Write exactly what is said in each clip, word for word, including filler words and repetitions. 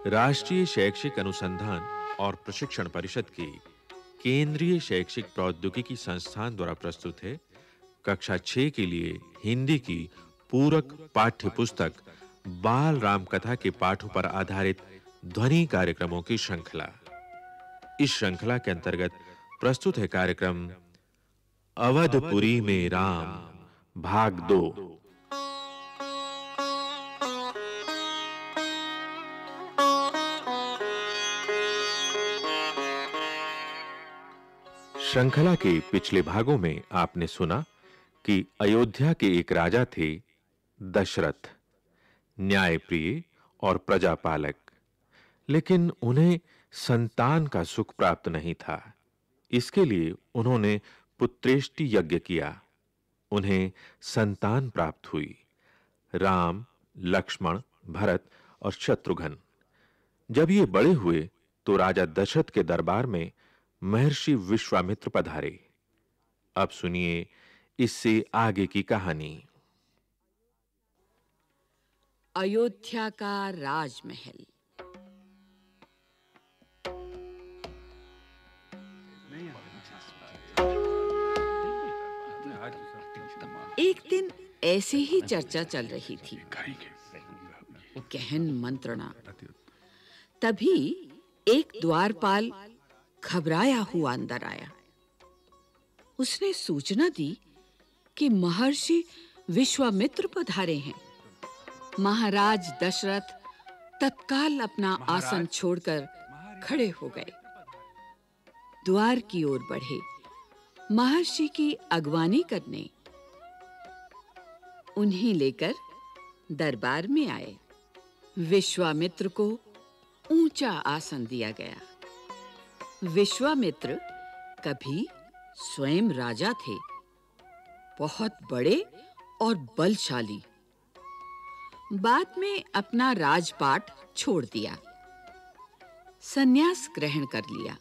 राष्ट्रीय शैक्षिक अनुसंधान और प्रशिक्षण परिषद की केंद्रीय शैक्षिक प्रौद्योगिकी संस्थान द्वारा प्रस्तुत है कक्षा छह के लिए हिंदी की पूरक पाठ्य पुस्तक बाल राम कथा के पाठों पर आधारित ध्वनि कार्यक्रमों की श्रृंखला। इस श्रृंखला के अंतर्गत प्रस्तुत है कार्यक्रम अवधपुरी में राम भाग दो। श्रृंखला के पिछले भागों में आपने सुना कि अयोध्या के एक राजा थे दशरथ, न्यायप्रिय और प्रजापालक, लेकिन उन्हें संतान का सुख प्राप्त नहीं था। इसके लिए उन्होंने पुत्रेष्टि यज्ञ किया। उन्हें संतान प्राप्त हुई, राम, लक्ष्मण, भरत और शत्रुघ्न। जब ये बड़े हुए तो राजा दशरथ के दरबार में महर्षि विश्वामित्र पधारे। अब सुनिए इससे आगे की कहानी। अयोध्या का राजमहल। एक दिन ऐसे ही चर्चा चल रही थी, गहन मंत्रणा। तभी एक द्वारपाल घबराया हुआ अंदर आया। उसने सूचना दी कि महर्षि विश्वामित्र पधारे हैं। महाराज दशरथ तत्काल अपना आसन छोड़कर खड़े हो गए, द्वार की ओर बढ़े, महर्षि की अगवानी करने। उन्हें लेकर दरबार में आए। विश्वामित्र को ऊंचा आसन दिया गया। विश्वामित्र कभी स्वयं राजा थे, बहुत बड़े और बलशाली। बाद में अपना राजपाट छोड़ दिया, संन्यास ग्रहण कर लिया,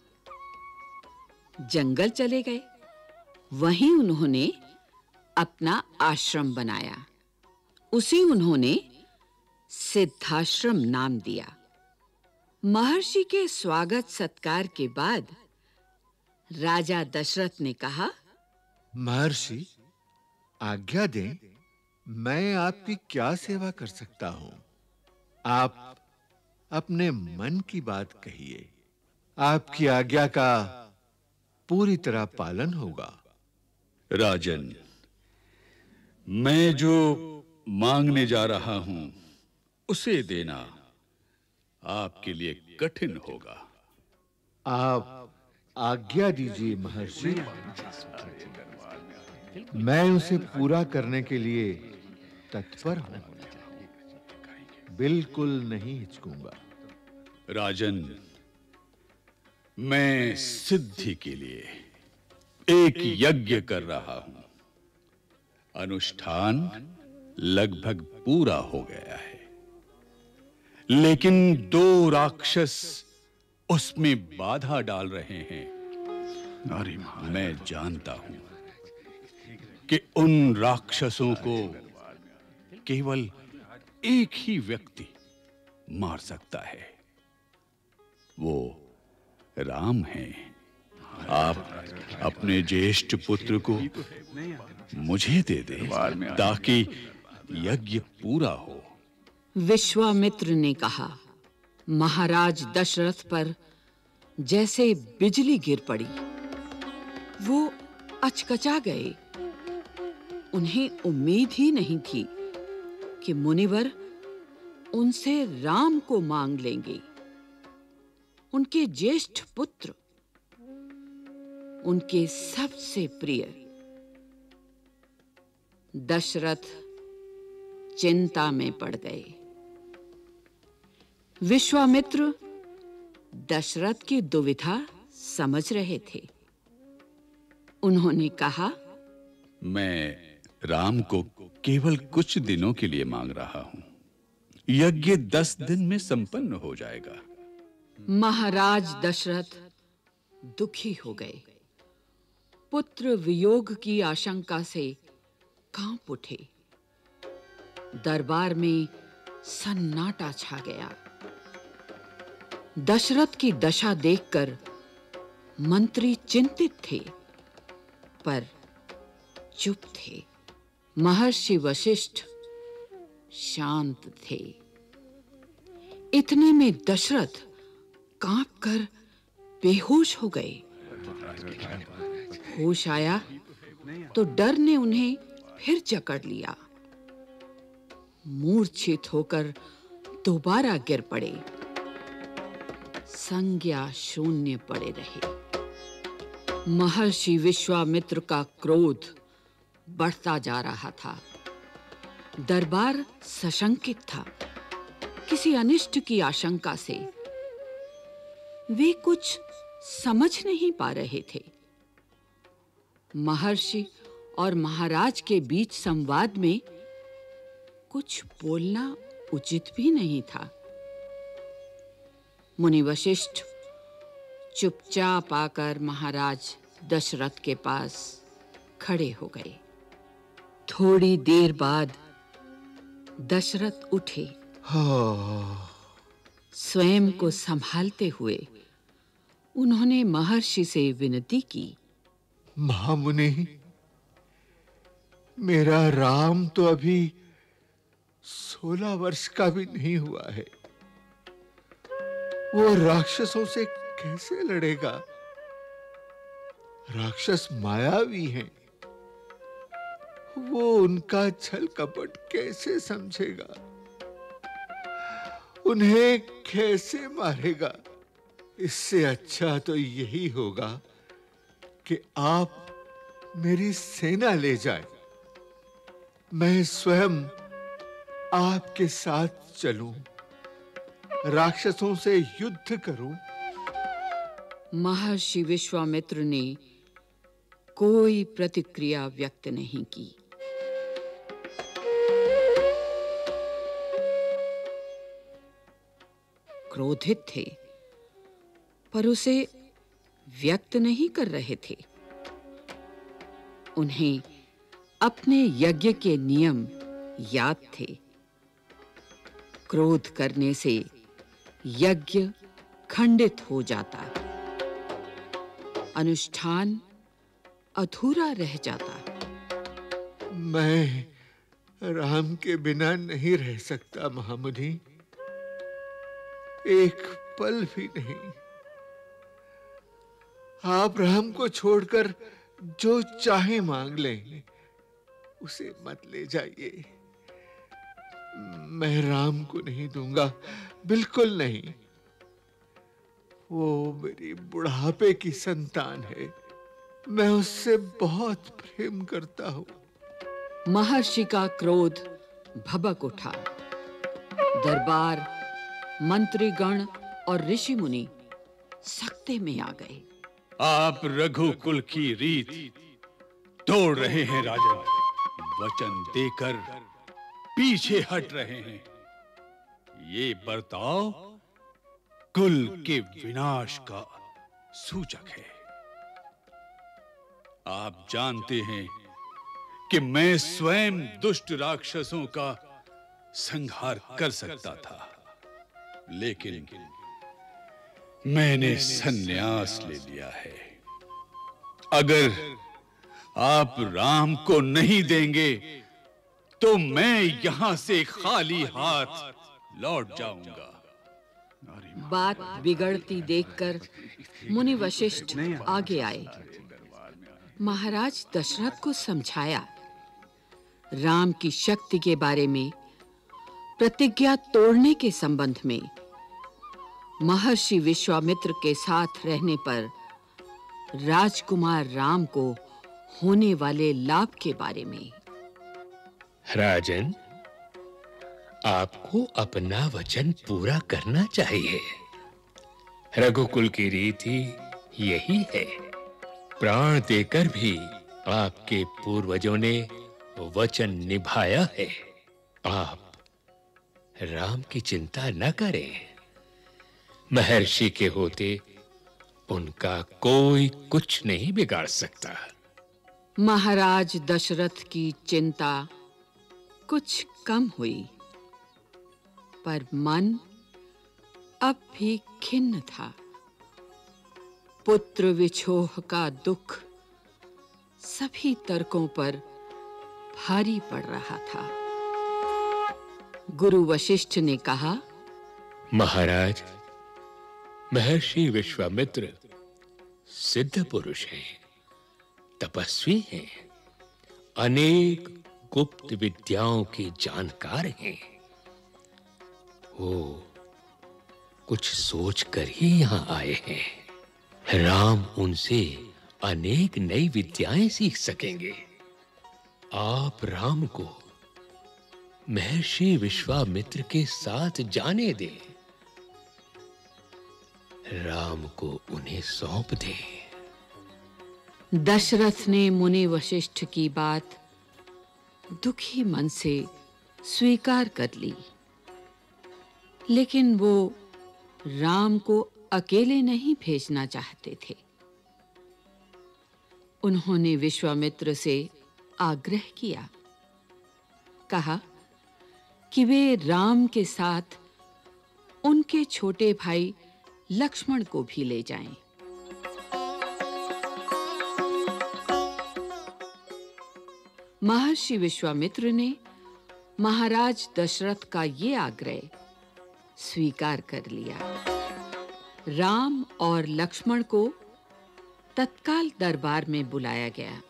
जंगल चले गए। वहीं उन्होंने अपना आश्रम बनाया। उसे उन्होंने सिद्धाश्रम नाम दिया। महर्षि के स्वागत सत्कार के बाद राजा दशरथ ने कहा, महर्षि, आज्ञा दें, मैं आपकी क्या सेवा कर सकता हूं? आप अपने मन की बात कहिए। आपकी आज्ञा का पूरी तरह पालन होगा। राजन, मैं जो मांगने जा रहा हूं उसे देना आपके लिए कठिन होगा। आप आज्ञा दीजिए महर्षि, मैं उसे पूरा करने के लिए तत्पर हूं, बिल्कुल नहीं हिचकूंगा। राजन, मैं सिद्धि के लिए एक यज्ञ कर रहा हूं। अनुष्ठान लगभग पूरा हो गया है, लेकिन दो राक्षस उसमें बाधा डाल रहे हैं। अरे मैं जानता हूं कि उन राक्षसों को केवल एक ही व्यक्ति मार सकता है, वो राम हैं। आप अपने ज्येष्ठ पुत्र को मुझे दे दें ताकि यज्ञ पूरा हो। विश्वामित्र ने कहा। महाराज दशरथ पर जैसे बिजली गिर पड़ी। वो अचकचा गए। उन्हें उम्मीद ही नहीं थी कि मुनिवर उनसे राम को मांग लेंगे। उनके ज्येष्ठ पुत्र, उनके सबसे प्रिय। दशरथ चिंता में पड़ गए। विश्वामित्र दशरथ की दुविधा समझ रहे थे। उन्होंने कहा, मैं राम को केवल कुछ दिनों के लिए मांग रहा हूं। यज्ञ दस दिन में संपन्न हो जाएगा। महाराज दशरथ दुखी हो गए। पुत्र वियोग की आशंका से कांप उठे। दरबार में सन्नाटा छा गया। दशरथ की दशा देखकर मंत्री चिंतित थे, पर चुप थे। महर्षि वशिष्ठ शांत थे। इतने में दशरथ कांपकर बेहोश हो गए। होश आया तो डर ने उन्हें फिर जकड़ लिया। मूर्छित होकर दोबारा गिर पड़े। संज्ञा शून्य पड़े रहे। महर्षि विश्वामित्र का क्रोध बढ़ता जा रहा था। दरबार सशंकित था। किसी अनिष्ट की आशंका से वे कुछ समझ नहीं पा रहे थे। महर्षि और महाराज के बीच संवाद में कुछ बोलना उचित भी नहीं था। मुनि वशिष्ठ चुपचाप आकर महाराज दशरथ के पास खड़े हो गए। थोड़ी देर बाद दशरथ उठे। स्वयं को संभालते हुए उन्होंने महर्षि से विनती की। महामुनि, मेरा राम तो अभी सोलह वर्ष का भी नहीं हुआ है। वो राक्षसों से कैसे लड़ेगा? राक्षस मायावी हैं। वो उनका छल कपट कैसे समझेगा? उन्हें कैसे मारेगा? इससे अच्छा तो यही होगा कि आप मेरी सेना ले जाएं। मैं स्वयं आपके साथ चलूं, राक्षसों से युद्ध करूं। महर्षि विश्वामित्र ने कोई प्रतिक्रिया व्यक्त नहीं की। क्रोधित थे, पर उसे व्यक्त नहीं कर रहे थे। उन्हें अपने यज्ञ के नियम याद थे। क्रोध करने से यज्ञ खंडित हो जाता, अनुष्ठान अधूरा रह जाता। मैं राम के बिना नहीं रह सकता महामुनि, एक पल भी नहीं। आप राम को छोड़कर जो चाहे मांग लें, उसे मत ले जाइए। मैं राम को नहीं दूंगा, बिल्कुल नहीं। वो मेरी बुढ़ापे की संतान है। मैं उससे बहुत प्रेम करता हूं। महर्षि का क्रोध भभक उठा। दरबार, मंत्रीगण और ऋषि मुनि सख्ते में आ गए। आप रघुकुल की रीत तोड़ रहे हैं राजन। वचन देकर पीछे हट रहे हैं। ये बर्ताव कुल के विनाश का सूचक है। आप जानते हैं कि मैं स्वयं दुष्ट राक्षसों का संहार कर सकता था, लेकिन मैंने संन्यास ले लिया है। अगर आप राम को नहीं देंगे तो मैं यहां से खाली हाथ लौट जाऊंगा। बात बिगड़ती देखकर मुनि वशिष्ठ आगे आए। महाराज दशरथ को समझाया। राम की शक्ति के बारे में, प्रतिज्ञा तोड़ने के संबंध में, महर्षि विश्वामित्र के साथ रहने पर राजकुमार राम को होने वाले लाभ के बारे में। राजन, आपको अपना वचन पूरा करना चाहिए। रघुकुल की रीति यही है। प्राण देकर भी आपके पूर्वजों ने वचन निभाया है। आप राम की चिंता न करें। महर्षि के होते उनका कोई कुछ नहीं बिगाड़ सकता। महाराज दशरथ की चिंता कुछ कम हुई, पर मन अब भी खिन्न था। पुत्र विछोह का दुख सभी तर्कों पर भारी पड़ रहा था। गुरु वशिष्ठ ने कहा, महाराज, महर्षि विश्वामित्र सिद्ध पुरुष हैं, तपस्वी हैं, अनेक गुप्त विद्याओं के जानकार हैं। वो कुछ सोच कर ही यहां आए हैं। राम उनसे अनेक नई विद्याएं सीख सकेंगे। आप राम को महर्षि विश्वामित्र के साथ जाने दें। राम को उन्हें सौंप दें। दशरथ ने मुनि वशिष्ठ की बात दुखी मन से स्वीकार कर ली, लेकिन वो राम को अकेले नहीं भेजना चाहते थे। उन्होंने विश्वामित्र से आग्रह किया, कहा कि वे राम के साथ उनके छोटे भाई लक्ष्मण को भी ले जाएं। महर्षि विश्वामित्र ने महाराज दशरथ का ये आग्रह स्वीकार कर लिया। राम और लक्ष्मण को तत्काल दरबार में बुलाया गया।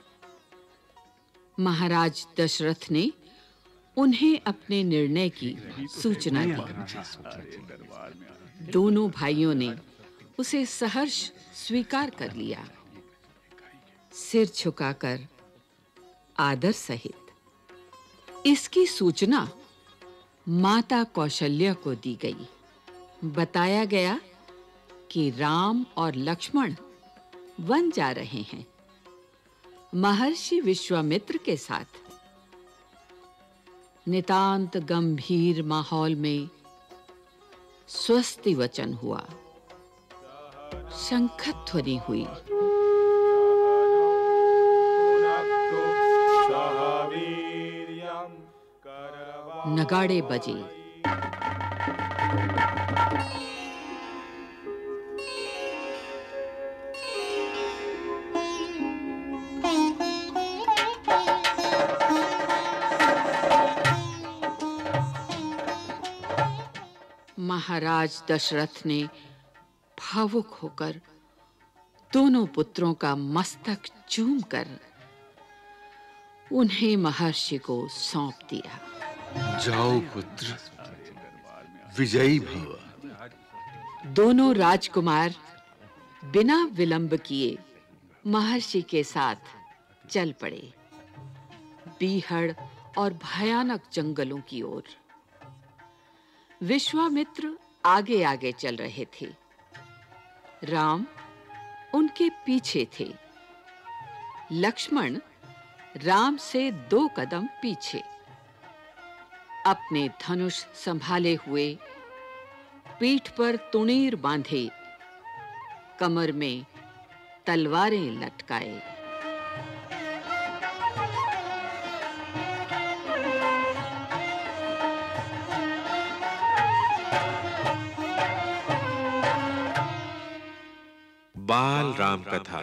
महाराज दशरथ ने उन्हें अपने निर्णय की सूचना दी। दोनों भाइयों ने उसे सहर्ष स्वीकार कर लिया। सिर झुकाकर आदर सहित इसकी सूचना माता कौशल्या को दी गई। बताया गया कि राम और लक्ष्मण वन जा रहे हैं महर्षि विश्वामित्र के साथ। नितांत गंभीर माहौल में स्वस्ति वचन हुआ। शंखध्वनि हुई। नगाड़े बजे। महाराज दशरथ ने भावुक होकर दोनों पुत्रों का मस्तक चूमकर उन्हें महर्षि को सौंप दिया। जाओ पुत्र, विजयी भव। दोनों राजकुमार बिना विलंब किए महर्षि के साथ चल पड़े, बीहड़ और भयानक जंगलों की ओर। विश्वामित्र आगे आगे चल रहे थे। राम उनके पीछे थे। लक्ष्मण राम से दो कदम पीछे, अपने धनुष संभाले हुए, पीठ पर तुणीर बांधे, कमर में तलवारें लटकाए। बाल राम कथा।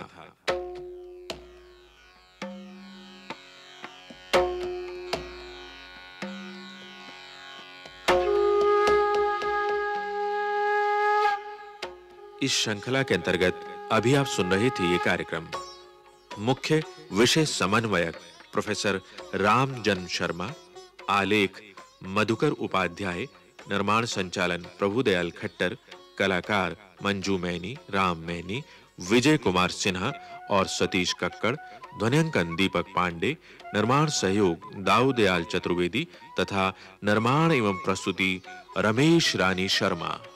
इस श्रृंखला के अंतर्गत अभी आप सुन रहे थे ये कार्यक्रम। मुख्य विषय समन्वयक प्रोफेसर रामजन्म शर्मा, आलेख मधुकर उपाध्याय, निर्माण संचालन प्रभुदयाल खट्टर, कलाकार मंजू मैनी, राम मैनी, विजय कुमार सिन्हा और सतीश कक्कड़, ध्वनियांकन दीपक पांडे, निर्माण सहयोग दाऊदयाल चतुर्वेदी तथा निर्माण एवं प्रस्तुति रमेश रानी शर्मा।